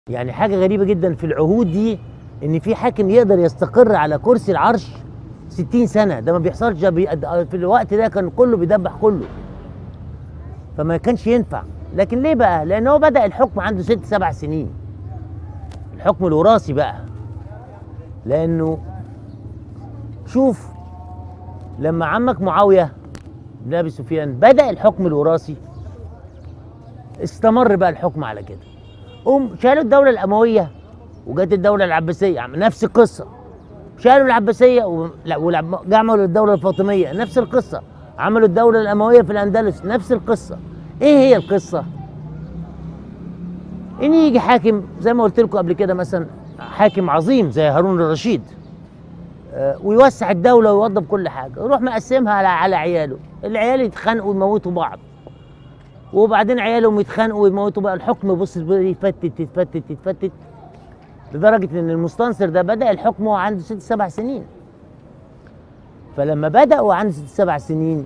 يعني حاجة غريبة جدا في العهود دي إن في حاكم يقدر يستقر على كرسي العرش 60 سنة. ده ما بيحصلش. في الوقت ده كان كله بيدبح كله، فما كانش ينفع. لكن ليه بقى؟ لأن هو بدأ الحكم عنده 6 7 سنين، الحكم الوراثي بقى. لأنه شوف، لما عمك معاوية بن أبي سفيان بدأ الحكم الوراثي، استمر بقى الحكم على كده. شالوا الدولة الأموية وجت الدولة العباسية، نفس القصة. شالوا العباسية وعملوا الدولة الفاطمية، نفس القصة. عملوا الدولة الأموية في الأندلس، نفس القصة. إيه هي القصة؟ إن يجي حاكم زي ما قلت لكم قبل كده، مثلا حاكم عظيم زي هارون الرشيد، ويوسع الدولة ويوضب كل حاجة، يروح مقسمها على عياله. العيال يتخانقوا ويموتوا بعض، وبعدين عيالهم يتخانقوا ويموتوا بقى. الحكم بص يتفتت يتفتت يتفتت، لدرجة إن المستنصر ده بدأ الحكم وهو عنده 6 7 سنين. فلما بدأ وعنده 6 7 سنين،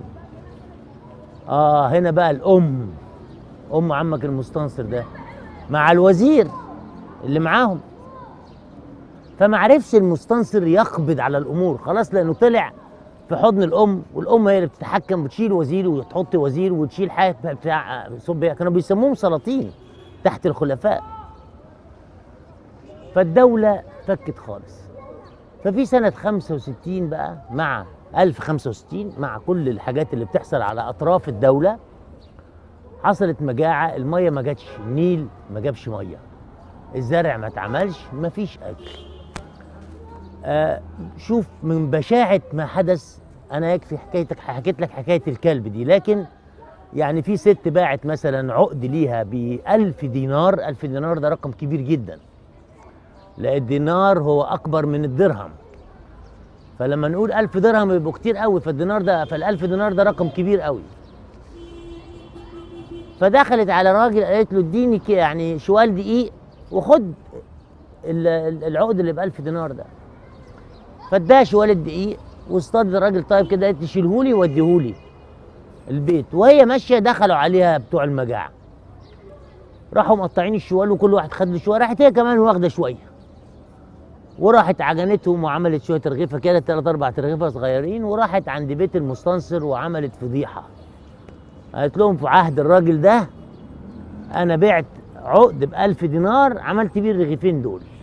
هنا بقى أم عمك المستنصر ده مع الوزير اللي معاهم، فما عرفش المستنصر يقبض على الأمور خلاص، لأنه طلع في حضن الأم، والأم هي اللي بتتحكم، وتشيل وزير وتحط وزير وتشيل حاجة بتاع كانوا بيسموهم سلاطين تحت الخلفاء. فالدولة فكت خالص. ففي سنة 65 بقى، مع 1065، مع كل الحاجات اللي بتحصل على أطراف الدولة، حصلت مجاعة. المية ما جاتش، النيل ما جابش مية، الزرع ما اتعملش، ما فيش أكل. شوف من بشاعة ما حدث. أنا يكفي حكيت لك حكاية الكلب دي، لكن يعني في ست باعت مثلا عقد ليها ب1000 دينار. 1000 دينار ده رقم كبير جدا، لأن الدينار هو أكبر من الدرهم. فلما نقول 1000 درهم يبقوا كتير قوي، فال1000 دينار ده رقم كبير قوي. فدخلت على راجل قالت له اديني يعني شوال دقيق وخد العقد اللي ب1000 دينار ده. فاداها شوال الدقيق واصطاد الراجل. طيب كده، قالت شيلهولي ووديهولي البيت. وهي ماشيه دخلوا عليها بتوع المجاعه، راحوا مقطعين الشوال وكل واحد خد له شويه. راحت هي كمان واخده شويه، وراحت عجنتهم وعملت شويه رغيفه كده، 3 4 رغيفه صغيرين، وراحت عند بيت المستنصر وعملت فضيحه. قالت لهم في عهد الراجل ده انا بعت عقد ب1000 دينار، عملت بيه الرغيفين دول.